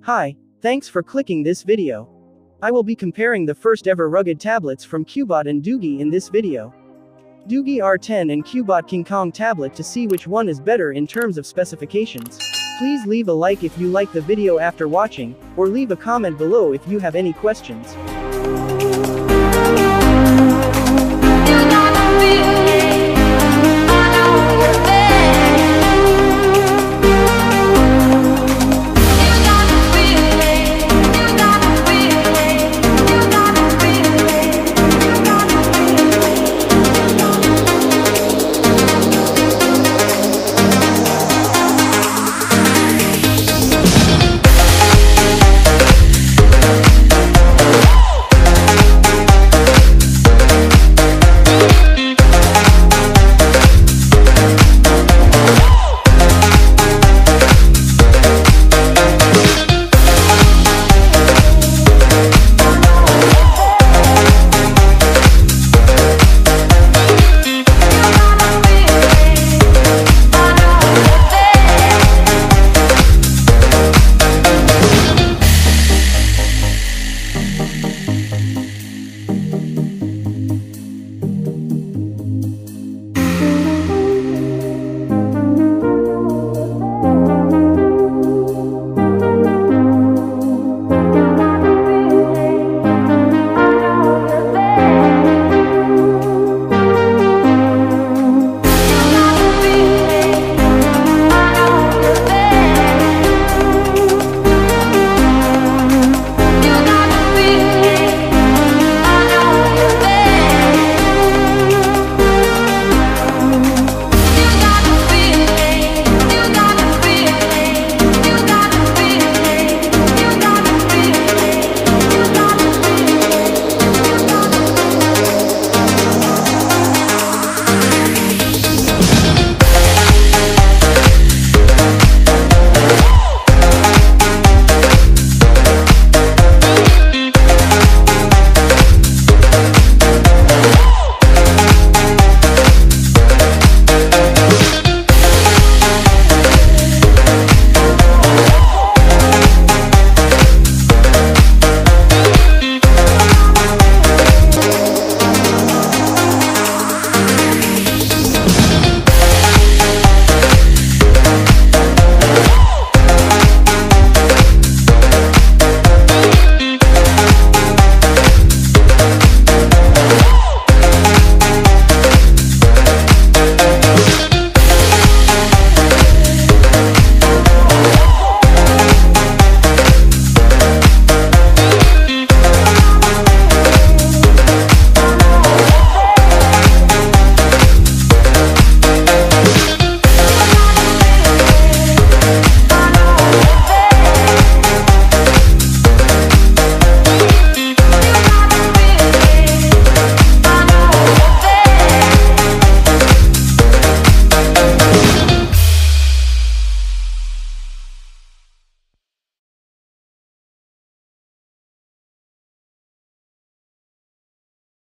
Hi, thanks for clicking this video. I will be comparing the first ever rugged tablets from Cubot and Doogee in this video. Doogee R10 and Cubot Kingkong tablet to see which one is better in terms of specifications. Please leave a like if you like the video after watching, or leave a comment below if you have any questions.